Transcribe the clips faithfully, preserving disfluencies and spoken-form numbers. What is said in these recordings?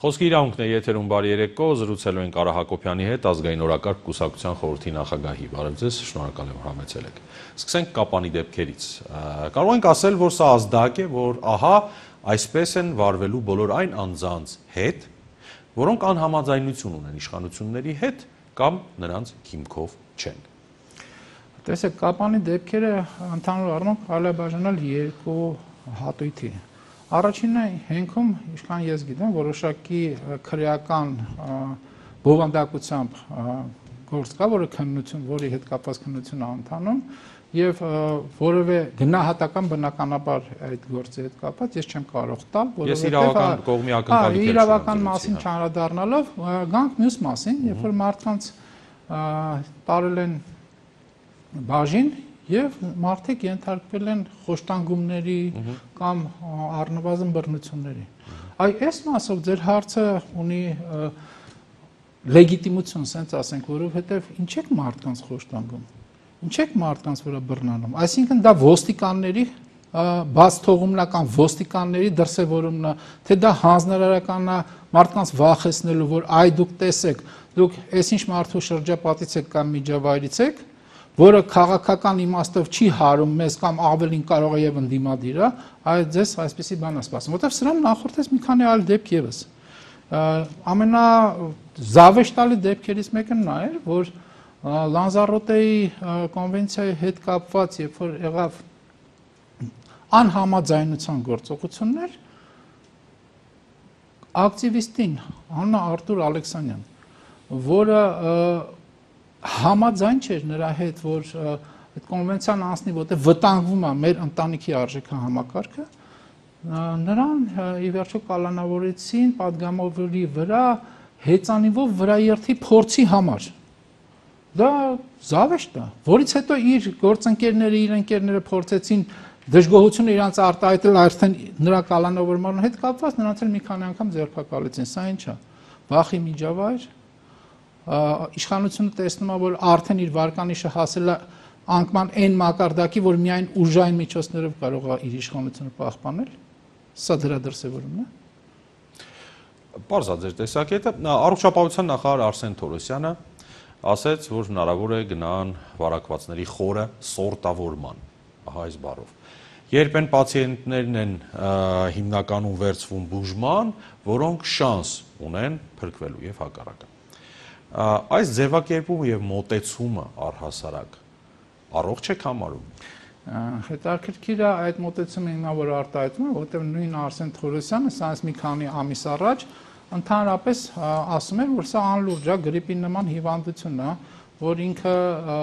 Խոսքի իրավունքն է եթերում բարի երեկո, զրուցելու ենք Արա Հակոբյանի հետ, ազգային օրակարգ կուսակցության խորհրդի նախագահի։ Բարև ձեզ, շնորհակալ եմ, որ համեցել եք։ Սկսենք Կապանի դեպքերից։ Կարող ենք ասել, որ սա ազդակ է, որ ահա այսպես են վարվելու բոլոր այն անձանց հետ, որոնք անհամաձայնություն ունեն իշխանությունների հետ կամ նրանց հիմքով չեն։ Տեսեք, Կապանի դեպքերը ընդհանուր առմամբ կարելի է բաժանել երկու հատույթի։ Առաջինը հենքում, ինչքան ես գիտեմ, որոշակի քրեական բովանդակությամբ գործ կա, որը քննություն, որի հետ կապված քննություն է ընթանում, եւ որևէ գնահատական բնականաբար այդ գործի հետ կապված ես չեմ կարող տալ, որովհետեւ ես իրավական կողմի ակնկալիք եմ։ Իրավական մասին չանդրադառնալով, գանք մյուս մասին, երբ որ մարդկանց տարել են բաժին եւ մարդիկ ենթարկվել են խոշտանգումների կամ առնվազն բռնությունների։ Այ այս մասով ձեր հարցը ունի լեգիտիմություն, ասենք ասենք, որովհետեւ ինչ եք մարդկանց խոշտանգում, ինչ եք մարդկանց վրա բռնանում, այսինքն դա ոստիկանների բաց թողումնական ոստիկանների դրսևորումն է, թե դա հանձնարարականն է մարդկանց վախեցնելու, որ այ դուք տեսեք, դուք այսինչ մարդու շրջապատից եք կամ միջավայրից եք, որը քաղաքական իմաստով չի հարում մեզ կամ ավելին կարող է եւ ընդդիմադիր է, այ ձեզ այսպեսի բան է սպասում, որովհետեւ սրան նախորդեց մի քանի այլ դեպք եւս։ Ամենազավեշտալի դեպքերից մեկը նա էր, որ Լանզարոտեի կոնվենցիայի հետ կապված, երբ որ եղավ անհամաձայնության գործողություններ, ակտիվիստին, անունը Արտուր Ալեքսանյան, որը համաձայն չէր նրա հետ, որ այդ կոնվենցիան անցնի, որտեղ վտանգվում է մեր ընտանիքի արժեքային համակարգը, նրան ի վերջո կալանավորեցին պատգամավորի վրա հեծանիվով վրաերթի փորձի համար։ Դա զավեշտ է, որից հետո իր գործընկերները, իր ընկերները փորձեցին դժգոհությունը իրանց արտահայտել արդեն նրա կալանավորման հետ կապված, նրանց էլ մի քանի անգամ ձերբակալեցին։ Սա ինչ է։ Վախի միջավայր, իշխանությունը տեսնում է, որ արդեն իր վարկանիշը հասել է անկման այն մակարդակի, որ միայն ուժային միջոցներով կարող է իր իշխանությունը պահպանել, սա դրա դրսևորումն է։ Պարզ է ձեր տեսակետը։ Առողջապահության նախարար Արսեն Թորոսյանը ասաց, որ հնարավոր է գնան վարակվածների խորը սորտավորման, ահա այս բառով։ Երբ են պացիենտներն են հիմնականում վերցվում բուժման, որոնք շանս ունեն փրկվելու եւ հակառակը։ Այս ձևակերպումը եւ մոտեցումը առհասարակ առողջ եք համարում։ Հետաքրքիր է այդ մոտեցումը ինքնա որ արտահայտում է, որտեղ նույն Արսեն Թորոսյանը սա մի քանի ամիս առաջ ընդհանրապես ասում էր, որ սա անլուրջ է, գրիպի նման հիվանդություն է, որ ինքը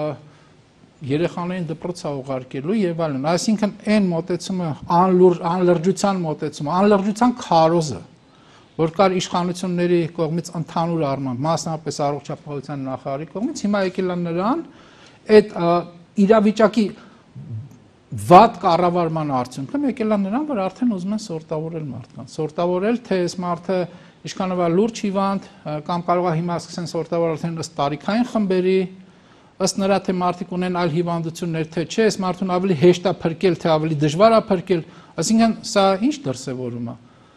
երեխաներին դպրոց է ուղարկելու եւ այլն։ Այսինքն այն մոտեցումը անլուրջ անլրջության մոտեցումը, անլրջության քարոզը, որ կար իշխանությունների կողմից ընդհանուր առմամբ, մասնավորապես առողջապահության նախարարի կողմից, հիմա եկել է նրան այդ իրավիճակի վատ կառավարման արդյունքում եկել է նրան, որ արդեն ուզում են սորտավորել մարդկանց, սորտավորել, թե այս մարդը ինչքանով է լուրջ հիվանդ, կամ կարող է հիմա սկսեն սորտավորել արդեն ըստ տարիքային խմբերի, ըստ նրա թե մարդիկ ունեն այլ հիվանդություններ, թե չէ, այս մարդուն ավելի հեշտ է փրկել, թե ավելի դժվար է փրկել, այսինքն սա ինչ դրսևորում է։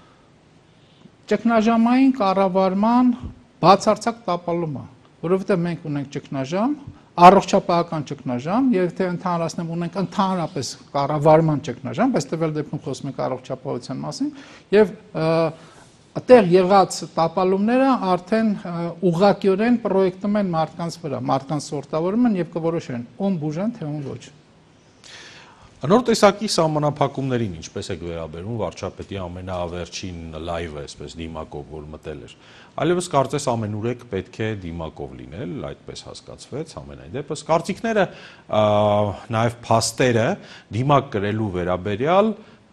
Ճգնաժամային կառավարման բացարձակ տապալում է, որովհետև մենք ունենք ճգնաժամ, առողջապահական ճգնաժամ, եւ թե ընդհանրացնեմ ունենք ընդհանրապես կառավարման ճգնաժամ, բայց տվյալ դեպքում խոսում ենք առողջապահության մասին, եւ այդտեղ եղած տապալումները արդեն ուղղակիորեն պրոյեկտում են մարդկանց վրա, մարդկանց սորտավորում են եւ կորոշեն ում բուժեն, թե ում ոչ։ Նոր տեսակի սահմանափակումներին ինչպես եք վերաբերում վարչապետի ամենավերջին լայվը, այսպես դիմակով, որ մտել էր։ Այլևս կարծես ամենուրեք պետք է դիմակով լինել, այդպես հասկացվեց ամենայն դեպս։ Կարծիքները նաև փաստերը դիմակ կրելու վերաբերյալ,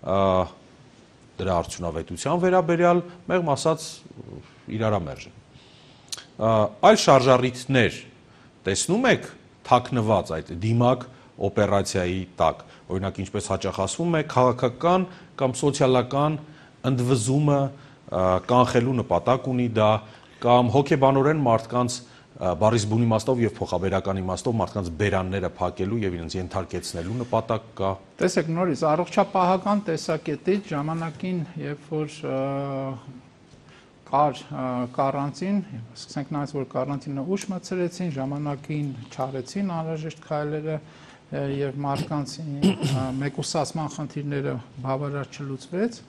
դրա արդյունավետության վերաբերյալ, մեղմ ասած իրարամերժ են։ Այլ շարժառիթներ տեսնում եք թաքնված այդ դիմակ օպերացիայի տակ, օրինակ ինչպես հաճախ ասվում է, քաղաքական կամ սոցիալական ընդվզումը կանխելու նպատակ ունի դա, կամ հոգեբանորեն մարդկանց բառից բուն իմաստով եւ փոխաբերական իմաստով մարդկանց բերանները փակելու եւ իրենց ենթարկեցնելու նպատակ կա։ Տեսեք, նորից առողջապահական տեսակետից ժամանակին, երբ որ կար կարանտին, սկսենք նայած, որ կարանտինը ուշ մտցրեցին, ժամանակին չարեցին անհրաժեշտ քայլերը եւ մարդկանց մեկուսացման խնդիրները բավարար չլուծվեց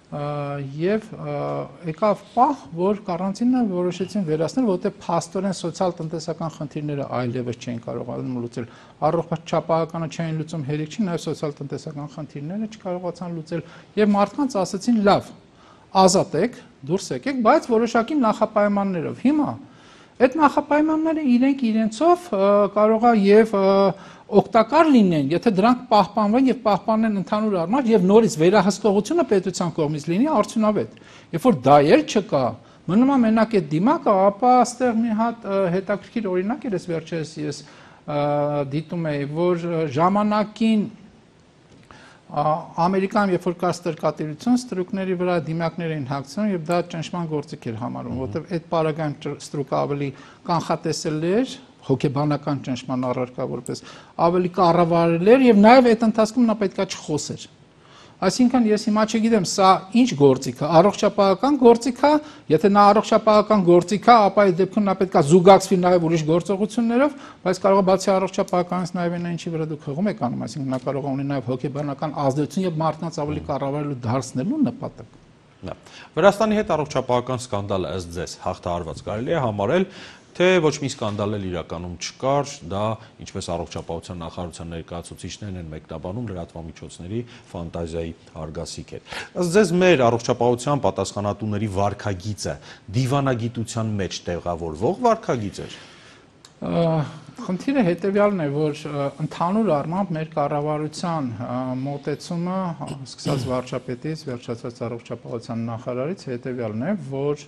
եւ եկավ պահ, որ կարանտինը որոշեցին վերացնել, որտեղ փաստորեն սոցիալ-տնտեսական խնդիրները այլևս չէին կարողանում լուծել։ Առողջ չափահականը չէին լուծում, հերիք չի, նաեւ սոցիալ-տնտեսական խնդիրները չկարողացան լուծել եւ մարդկանց ասացին՝ լավ, ազատեք, դուրս եկեք, բայց որոշակի նախապայմաններով։ Հիմա այդ նախապայմանները իրենք իրենցով կարող է եւ օգտակար լինեն, եթե դրանք պահպանվեն եւ պահպանեն ընդհանուր առմամբ եւ նորից վերահսկողությունը պետության կողմից լինի արդյունավետ։ Երբ որ դա էլ չկա, մնում է մենակ այդ դիմակը, ապա այստեղ մի հատ հետաքրքիր օրինակ էր, ես վերջերս ես դիտում էի, որ ժամանակին Ամերիկայում երբ որ կար ստրկատիրություն, ստրուկների վրա դիմակներ էին հագցնում եւ դա ճնշման գործիք էր համարվում, որովհետեւ այդ պարագայում ստրուկը ավելի կանխատեսել էր, հոգեբանական ճնշման առարկա որպես ավելի կառավարել էր եւ նաեւ այդ ընթացքում նա պետքա չխոսեր։ Այսինքն ես հիմա չգիտեմ, սա ինչ գործիք է, առողջապահական գործիք է, եթե նա առողջապահական գործիք է, ապա այդ դեպքում նա պետքա զուգակցվի նաեւ ուրիշ գործողություններով, բայց կարող է բացի առողջապահականից նաեւ այն ինչի վրա դուք հղում եք անում, այսինքն նա կարող է ունենալ նաեւ հոգեբանական ազդեցություն եւ մարդկանց ավելի կառավարելու դարձնելու նպատակ։ Նա Վրաստանի հետ առողջապահական սկանդալը ըստ ձեզ հաղթահարված կարելի է համարել, թե ոչ մի սկանդալ էլ իրականում չկար, դա ինչպես առողջապահության նախարարության ներկայացուցիչներն են մեկնաբանում, լրատվամիջոցների ֆանտազիայի արգասիկ է։ Ըստ ձեզ մեր առողջապահության պատասխանատուների վարքագիծը դիվանագիտության մեջ տեղավորվող վարքագիծ էր։ Խնդիրը հետևյալն է, որ ընդհանուր առմամբ մեր կառավարության մոտեցումը, սկսած վարչապետից, վերջացած առողջապահության նախարարից հետևյալն է, որ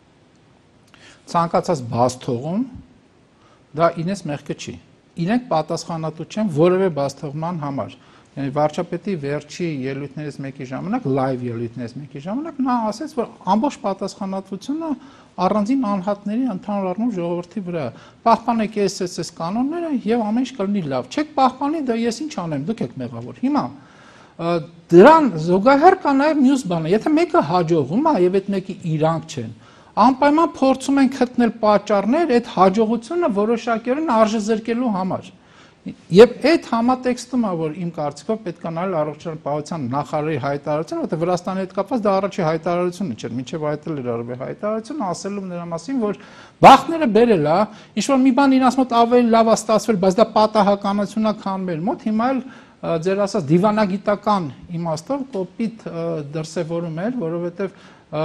ցանկացած բաց թողում դա ինձ մեղքը չի։ Իրենք պատասխանատու չեն որևէ բաց թողման համար։ Yəni վարչապետի վերջի ելույթներից մեկի ժամանակ, լայվ ելույթներից մեկի ժամանակ նա ասաց, որ ամբողջ պատասխանատվությունը առանձին անհատների ընդհանուր առմամբ ժողովրդի վրա։ Պահպանեք էս էս կանոնները եւ ամեն ինչ կլինի լավ։ Չեք պահպանի, դա ես ինչ անեմ, դուք եք մեղավոր։ Հիմա դրան զուգահեռ կա նաեւ մյուս բանը, եթե մեկը հաջողում է եւ այդ մեկի իրանք չեն, անպայման փորձում ենք գտնել պատճառներ այդ հաջողությունը որոշակիորեն արժեզրկելու համար։ Եվ այդ համատեքստում է, որ իմ կարծիքով պետք է նայել առողջապահության նախարարի հայտարարությունը, որտեղ Վրաստանի հետ կապված դա առաջի հայտարարությունը չէր, մինչև այդ էլ էր արվել հայտարարությունը, ասելով նրա մասին, որ բախտները բերել է, ինչ որ մի բան իրաց մոտ ավելի լավ է ստացվել, բայց դա պատահականություն է, քան մեր մոտ, հիմա էլ ձեր ասած դիվանագիտական իմաստով կոպիտ դրսևորում էր, որովհետև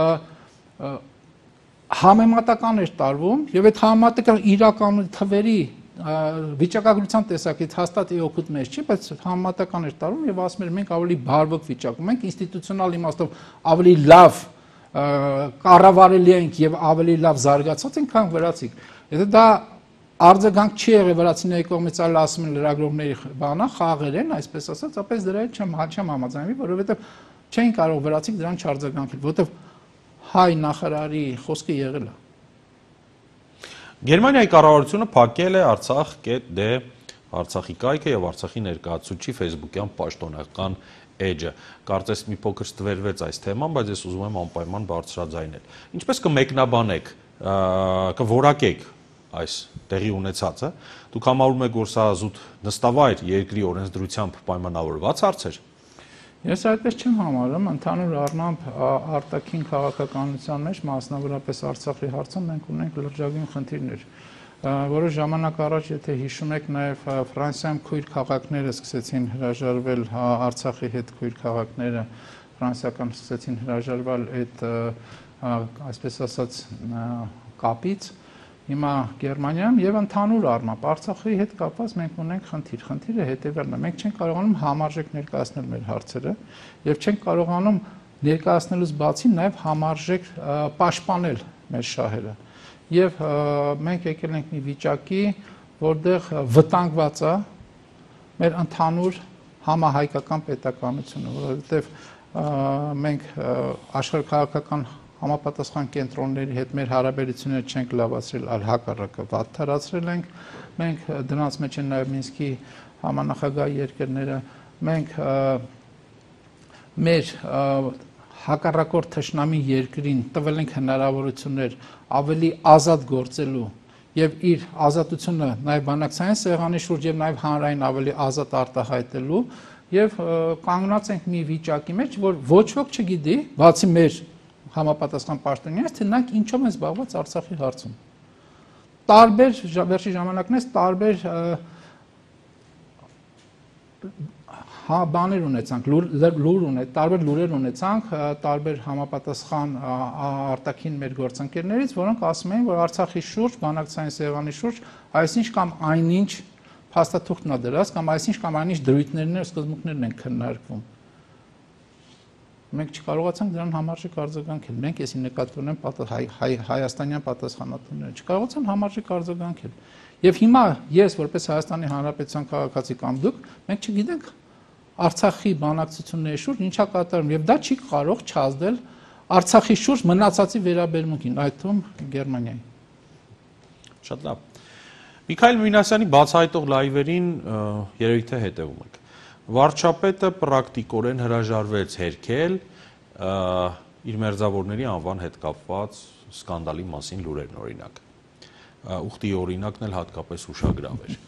համեմատական էր տարվում եւ այդ համեմատական իրական թվերի վիճակագրության տեսակից հաստատ իօգուտ մեջ չի, բայց համեմատական էր տարվում եւ ասում էր մենք ավելի բարվոք վիճակում ենք, ինստիտուցիոնալ իմաստով ավելի լավ կառավարելի ենք եւ ավելի լավ զարգացած ենք, քան վրացիք։ Եթե դա արձագանք չի եղել վրացիների կողմից, այլ ասում են լրագրողների բանա, խաղեր են, այսպես ասած, ապա դրա հետ չեմ չեմ համաձայնվի, որովհետեւ չէին կարող վրացիք դրան չարձագանքել, որովհետեւ հայ նախարարի խոսքը եղել է։ Գերմանիայի կառավարությունը փակել է Արցախ.դե Արցախի կայքը եւ Արցախի ներկայացուցիչի Facebook-յան պաշտոնական էջը։ Կարծես մի փոքր ստվերվեց այս թեման, բայց ես ուզում եմ անպայման բարձրաձայնել։ Ինչպես կմեկնաբանեք, կորակեք այս տեղի ունեցածը, դուք համարում եք, որ սա զուտ նստավայր երկրի օրենսդրությամբ պայմանավորված հարց էր։ Ես այդպես չեմ համարում, ընդհանուր առմամբ արտաքին քաղաքականության մեջ, մասնավորապես Արցախի հարցում մենք ունենք լրջագույն խնդիրներ։ Որոշ ժամանակ առաջ, եթե հիշում եք, նաև Ֆրանսիայում քույր քաղաքները սկսեցին հրաժարվել Արցախի հետ քույր քաղաքները ֆրանսիական սկսեցին հրաժարվել այդ այսպես ասած կապից։ Հիմա Գերմանիայում եւ ընդհանուր առմամբ Արցախի հետ կապված մենք ունենք խնդիր։ Խնդիրը հետեւյալն է. մենք չենք կարողանում համարժեք ներկայացնել մեր հարցերը եւ չենք կարողանում ներկայացնելուց բացի նաեւ համարժեք պաշտպանել մեր շահերը։ Եվ մենք եկել ենք մի վիճակի, որտեղ վտանգված է մեր ընդհանուր համահայկական պետականությունը, որովհետեւ մենք աշխարհաքաղաքական համապատասխան կենտրոնների հետ մեր հարաբերությունները չենք լավացրել, այլ հակառակը վատթարացրել ենք։ Մենք դրանց մեջ են նաև Մինսկի համանախագահ երկրները, մենք մեր հակառակորդ թշնամի երկրին տվել ենք հնարավորություններ ավելի ազատ գործելու եւ իր ազատությունը նաեւ բանակցային սեղանի շուրջ եւ նաեւ հանրային ավելի ազատ արտահայտելու եւ կանգնած ենք մի վիճակի մեջ, որ ոչ ոք չգիտի, բացի մեր համապատասխան պաշտոնյանից, թե նրանք ինչով են զբաղված Արցախի հարցում։ Տարբեր վերջի ժամանակներս տարբեր հա բաներ ունեցանք, լուր ունեցանք, տարբեր լուրեր ունեցանք, տարբեր համապատասխան արտաքին մեր գործընկերներից, որոնք ասում էին, որ Արցախի շուրջ, բանակցային սեղանի շուրջ այսինչ կամ այնինչ փաստաթուղթն է դրած, կամ այսինչ կամ այնինչ դրույթներն ու սկզբունքներն են քննարկվում։ Մենք չկարողացանք դրան համարժեք արձագանքել։ Մենք էսի նկատի ունենք հայաստանյան պատասխանատուները չկարողացան համարժեք արձագանքել։ Եվ հիմա ես որպես Հայաստանի Հանրապետության քաղաքացի կամ դուք, մենք չգիտենք Արցախի բանակցությունների շուրջ ինչա կատարվում, եւ դա չի կարող չազդել Արցախի շուրջ մնացածի վերաբերմունքին, այդ թվում Գերմանիայի։ Շատ լավ։ Միքայել Մինասյանի բացահայտող լայվերին երևի թե հետևում եք։ Վարչապետը պրակտիկորեն հրաժարվեց հերքել իր մերձավորների անվան հետ կապված սկանդալի մասին լուրերն օրինակ։ Ուխտի օրինակն էլ հատկապես ուշագրավ էր։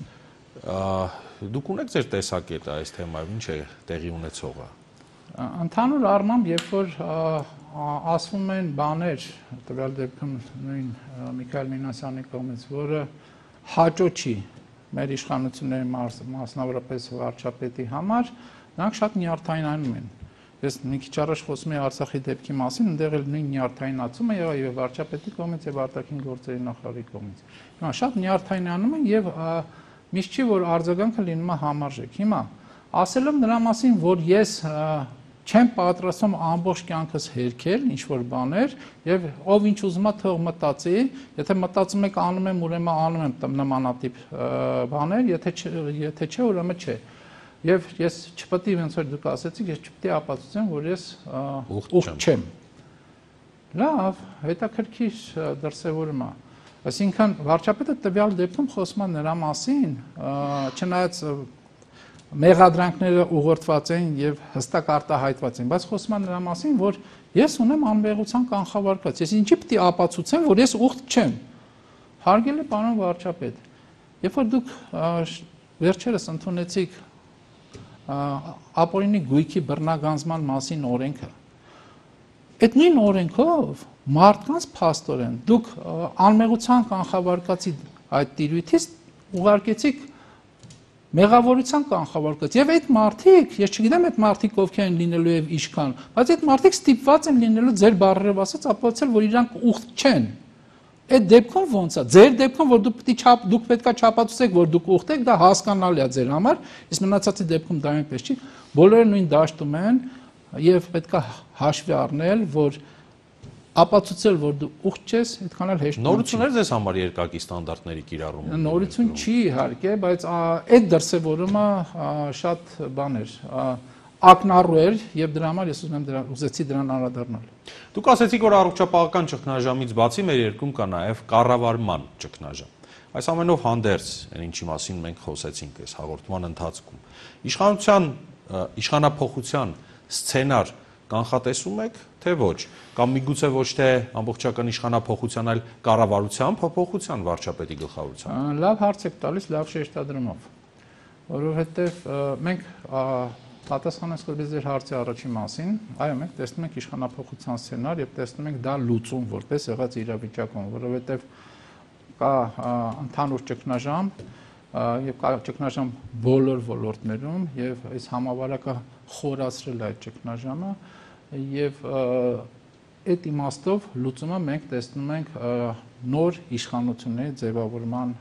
Դուք ունեք ձեր տեսակետը այս թեմայով, ինչ է տեղի ունեցողը։ Ընդհանուր առմամբ, երբ որ ասվում են բաներ, տվյալ դեպքում նույն Միքայել Մինասյանի կողմից, որը հաճո չի մեր իշխանությունների մասնավորապես վարչապետի համար, նրանք շատ նյարդայնանում են։ Ես մի քիչ առաջ խոսում էի Արցախի դեպքի մասին, այնտեղ էլ նույն նյարդայնացումը եղավ եւ վարչապետի կողմից եւ արտաքին գործերի նախարարի կողմից։ Հիմա շատ նյարդայնանում են եւ միշտ չի որ արձագանքը լինում է համարժեք։ Հիմա ասելով նրա մասին, որ ես չեմ պատրաստում ամբողջ կյանքս հերքել ինչ որ բաներ եւ ով ինչ ուզում է թող մտածի, եթե մտածում եք անում եմ, ուրեմն անում եմ նմանատիպ բաներ, եթե եթե չէ, ուրեմն չէ։ Եվ ես չպետք է ոնց որ դուք ասեցիք, ես չպետք է ապացուցեմ, որ ես ուխտ չեմ։ Լավ, հետաքրքիր դրսևորում է։ Այսինքն վարչապետը տվյալ դեպքում խոսում է նրա մասին, չնայած մեղադրանքները ուղղորդված են եւ հստակ արտահայտված են, բայց խոսում է նրա մասին, որ ես ունեմ անվեղության կանխավարկած։ Ես ինչի պետք է ապացուցեմ, որ ես ուխտ չեմ։ Հարգելի պարոն վարչապետ, երբ որ դուք վերջերս ընդունեցիք ապօրինի գույքի բռնագանձման մասին օրենքը, այդ նույն օրենքով մարդկանց փաստորեն դուք անմեղության կանխավարկածի այդ տիրույթից ուղարկեցիք մեղավորության կանխավարկած եւ այդ մարդիկ, ես չգիտեմ այդ մարդիկ ովքեր են լինելու եւ ինչքան, բայց այդ մարդիկ ստիպված են լինելու ձեր բառերով ասած ապացուցել, որ իրանք ուխտ չեն։ Այդ դեպքում ոնց է։ Ձեր դեպքում որ դուք պետք է չափ դուք պետքա չափածուցեք, որ դուք ուխտ եք, դա հասկանալի է ձեր համար, իսկ մնացածի դեպքում դա այնպես չի։ Բոլորը նույն դաշտում են եւ պետքա հաշվի առնել, որ ապացուցել, որ դու ուխտ ես, այդքան էլ հեշտ։ Նորություններ ձեզ համար երկակի ստանդարտների կիրառումը։ Նորություն չի իհարկե, բայց այդ դրսևորումը շատ բան էր, ակնառու էր եւ դրա համար ես ուզում եմ դրան ուզեցի դրան անդրադառնալ։ Դուք ասեցիք, որ առողջապահական ճգնաժամից բացի մեր երկրում կա նաեւ կառավարման ճգնաժամ։ Այս ամենով հանդերձ, այն ինչի մասին մենք խոսեցինք այս հաղորդման ընթացքում, իշխանության իշխանափոխության սցենար կանխատեսում եք, թե ոչ, կամ միգուցե ոչ թե ամբողջական իշխանափոխության, այլ կառավարության փոփոխության վարչապետի գլխավորությամբ։ Լավ հարց եք տալիս, լավ շեշտադրումով, որովհետև մենք պատասխանած կլինի ձեր հարցի առաջի մասին, այո, մենք տեսնում ենք իշխանափոխության սցենար եւ տեսնում ենք դա լուծում որպես եղած իրավիճակում, որովհետև կա ընդհանուր ճգնաժամ եւ կա ճգնաժամ բոլոր ոլորտներում եւ այս համավարակը խորացրել այդ ճգնաժամը եւ այդ իմաստով լուծումը մենք տեսնում ենք նոր իշխանությունների ձևավորման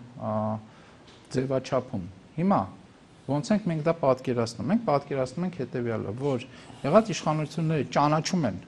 ձևաչափում։ Հիմա ոնց ենք մենք դա պատկերացնում։ Մենք պատկերացնում ենք հետեւյալը, որ եղած իշխանությունները ճանաչում են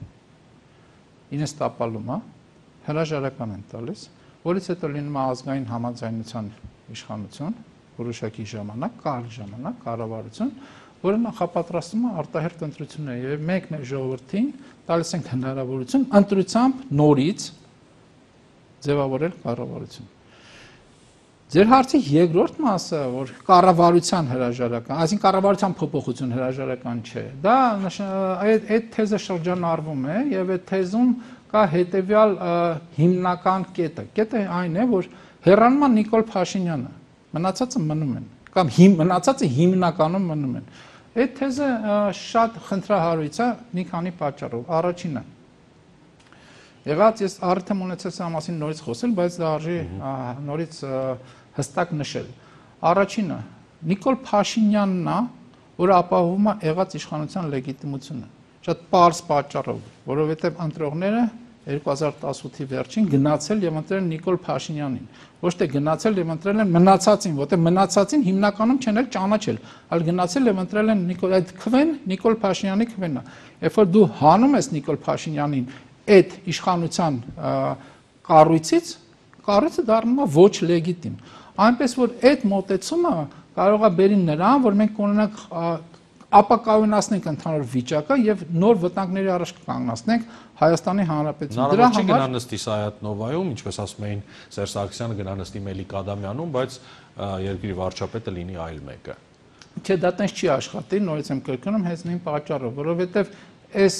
ինձ տապալումը, հրաժարական են տալիս, որից հետո լինում է ազգային համաձայնության իշխանություն, որոշակի ժամանակ, կարճ ժամանակ, կառավարություն, որը նախապատրաստում է արտահերթ ընտրություններ եւ մենք մեր ժողովրդին տալիս ենք հնարավորություն ընտրությամբ նորից ձևավորել կառավարություն։ Ձեր հարցի երկրորդ մասը, որ կառավարության հրաժարական, այսինքն կառավարության փոփոխություն հրաժարական չէ, դա այդ այդ թեզը շրջանառվում է եւ այդ թեզում կա հետեւյալ հիմնական կետը։ Կետը այն է, որ հեռանման Նիկոլ Փաշինյանը, մնացածը մնում են, կամ հիմ մնացածը հիմնականում մնում են։ Այդ թեզը շատ խնդրահարույց է մի քանի պատճառով։ Առաջինը եղած ես արդեն ունեցել սա մասին նորից խոսել, բայց դա արժի նորից հստակ նշել։ Առաջինը Նիկոլ Փաշինյանն է, որը ապահովում է եղած իշխանության լեգիտիմությունը։ Շատ պարզ պատճառով, որովհետև ընտրողները երկու հազար տասութի վերջին գնացել եւ ընտրել Նիկոլ Փաշինյանին։ Ոչ թե գնացել եւ ընտրել են մնացածին, որտեղ մնացածին հիմնականում չեն էլ ճանաչել, այլ գնացել եւ ընտրել են Նիկոլ այդ քվեն Նիկոլ Փաշինյանի քվենն է։ Երբ որ դու հանում ես Նիկոլ Փաշինյանին այդ իշխանության կառույցից, կառույցը դառնում է ոչ լեգիտիմ։ Այնպես որ այդ մոտեցումը կարող է բերի նրան, որ մենք կունենանք ապակայունացնենք ընդհանուր վիճակը եւ նոր վտանգների առաջ կանգնացնենք Հայաստանի Հանրապետություն։ Դրա համար գնա նստի Սայաթ-Նովայում, ինչպես ասում էին Սերժ Սարգսյանը գնա նստի Մելիք Ադամյանում, բայց երկրի վարչապետը լինի այլ մեկը։ Չէ, դա տենց չի աշխատի, նորից եմ կրկնում, հենց նույն պատճառով, որովհետեւ այս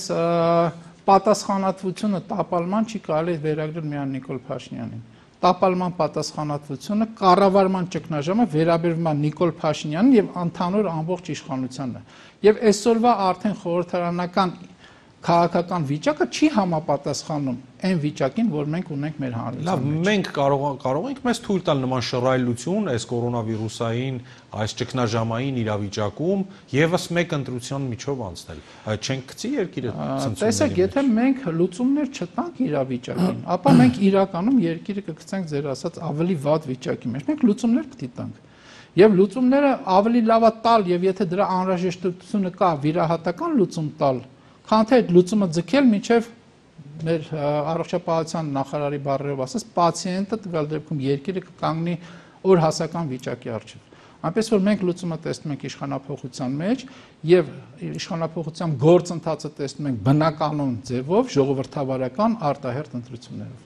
պատասխանատվությունը տապալման չի կարելի վերագրել միայն Նիկոլ Փաշինյանին։ Տապալման պատասխանատվությունը կառավարման ճգնաժամը վերաբերվում է Նիկոլ Փաշինյանին եւ ընդհանուր ամբողջ իշխանությանը։ Եւ այսօրվա արդեն խորհրդարանական քաղաքական վիճակը չի համապատասխանում այն վիճակին, որ մենք ունենք մեր հանրության մեջ։ Լավ, մենք կարող կարող ենք մեզ թույլ տալ նման շռայլություն այս կորոնավիրուսային, այս ճգնաժամային իրավիճակում եւս մեկ ընտրության միջով անցնել։ Չենք գցի երկիրը ցնցումների։ Տեսեք, եթե մենք լուծումներ չտանք իրավիճակին, ապա մենք իրականում երկիրը կգցենք ձեր ասած ավելի վատ վիճակի մեջ։ Մենք լուծումներ պետք է տանք։ Եվ լուծումները ավելի լավ է տալ, եւ եթե դրա անհրաժեշտությունը կա, վիրահատական լուծում տալ, քան թե այդ լուծումը ձգել միջև մեր առողջապահության նախարարի բառերով ասած պացիենտը տվյալ դեպքում երկիրը կկանգնի օրհասական վիճակի առջև։ Այնպես որ մենք լուծումը տեսնում ենք իշխանափոխության մեջ եւ իշխանափոխության գործընթացը տեսնում ենք բնականon ձևով ժողովրդավարական արտահերթ ընտրություններով։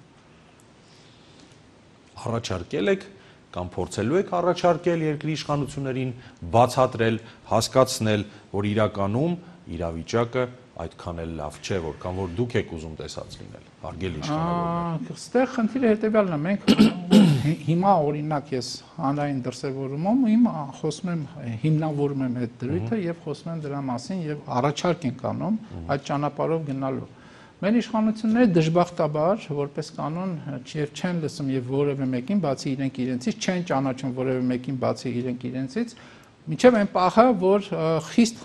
Առաջարկել եք կամ փորձելու եք առաջարկել երկրի իշխանություններին բացատրել, հասկացնել, որ իրականում իրավիճակը այդքան էլ լավ չէ, որքան որ դուք եք ուզում տեսած լինել, հարգելի իշխանավորներ։ Այստեղ խնդիրը հետևյալն է, մենք հիմա օրինակ ես հանրային դրսևորումում իմ խոսում եմ, հիմնավորում եմ այդ դրույթը եւ խոսում եմ դրա մասին եւ առաջարկ ենք անում այդ ճանապարհով գնալու։ Մեր իշխանությունները դժբախտաբար, որպես կանոն, եւ չեն լսում եւ որևէ մեկին, բացի իրենք իրենցից, չեն ճանաչում որևէ մեկին, բացի իրենք իրենցից, միջև այն պահը, որ խիստ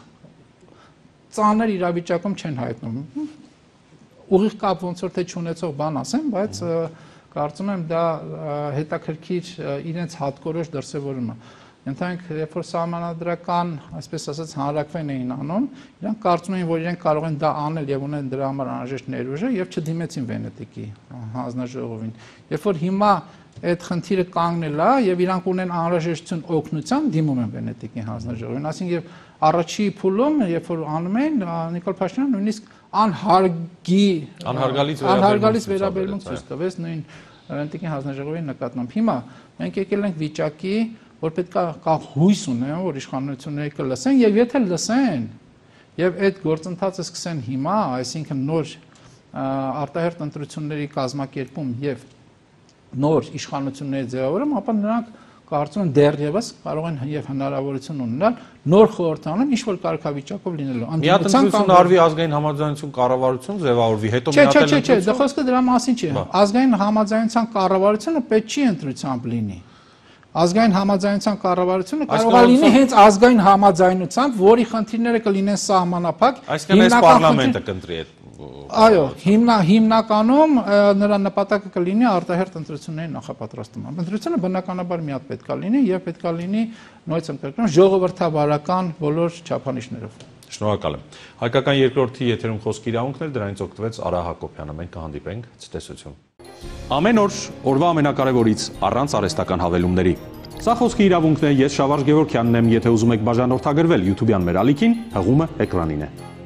ծանր իրավիճակում չեն հայտնում։ Ուղիղ կապ ոնց որ թե չունեցող բան ասեմ, բայց կարծում եմ դա հետաքրքիր իրենց հատկորոշ դրսևորումը։ Ենթանք, երբ որ սահմանադրական, այսպես ասած, հանրակրվեն էին անում, իրանք կարծում էին, որ իրենք կարող են դա անել եւ ունեն դրա համար անհրաժեշտ ներուժը եւ չդիմեցին Վենետիկի հանձնաժողովին։ Երբ որ հիմա այդ խնդիրը կանգնել է եւ իրանք ունեն անհրաժեշտություն օգնության, դիմում են Վենետիկի հանձնաժողովին, այսինքն եւ առաջի փուլում, երբ որ անում են, Նիկոլ Փաշինյանը նույնիսկ անհարգի անհարգալից վերաբերմունք ցույց տվեց նույն Վենետիկի հանձնաժողովի նկատմամբ։ Հիմա մենք եկել ենք վիճակի, որ պետք է կա հույս ունեն, որ իշխանությունները կլսեն եւ եթե լսեն եւ այդ գործընթացը սկսեն հիմա, այսինքն նոր արտահերթ ընտրությունների կազմակերպում եւ նոր իշխանությունների ձևավորում, ապա նրանք կարծում եմ դեռևս կարող են եւ հնարավորություն ունենալ նոր խորհրդանում ինչ որ կարգավիճակով լինելու։ Միատնտեսություն արվի ազգային համաձայնության կառավարություն ձևավորվի, հետո միատել ընտրություն։ Չէ, չէ, չէ, դա խոսքը դրա մասին չի։ Ազգային համաձայնության կառավարությունը պետք չի ընտրությամբ լինի։ Ազգային համաձայնության կառավարությունը կարող է լինի հենց ազգային համաձայնությամբ, որի խնդիրները կլինեն սահմանափակ։ Այսինքն այս պարլամենտը կընտրի այդ։ Այո, հիմնա հիմնականում նրա նպատակը կլինի արտահերթ ընտրությունների նախապատրաստումը։ Ընտրությունը բնականաբար մի հատ պետք է լինի եւ պետք է լինի նույնիսկ եմ կրկնում ժողովրդավարական բոլոր չափանիշներով։ Շնորհակալ եմ։ Հայկական երկրորդի եթերում խոսքի իրավունքն էր, դրանից օգտվեց Արա Հակոբյանը։ Մենք կհանդիպենք ցտեսություն։ Ամեն օր օրվա ամենակարևորից առանց արհեստական հավելումների։ Սա խոսքի իրավունքն է, ես Շավարժ Գևորգյանն եմ, եթե ուզում եք բաժանորդագրվել YouTube-յան մեր ալիքին, հղումը էկրանին է։